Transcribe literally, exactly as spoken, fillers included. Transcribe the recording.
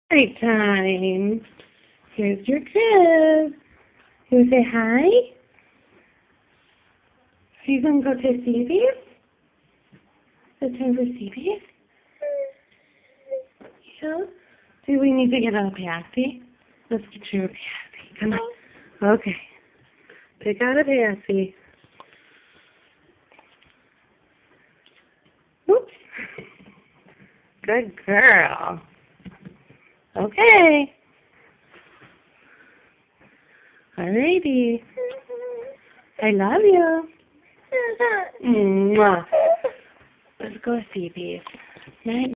Great time. Here's your crib. You say hi? Are you going to go to C B's? Is it time for C B's? Yeah? Do we need to get a passy? Let's get you a passy. Come on. Okay. Pick out a passy. Oops. Good girl. Okay. Alrighty. I love you. Mwah. Let's go to C B's. Night.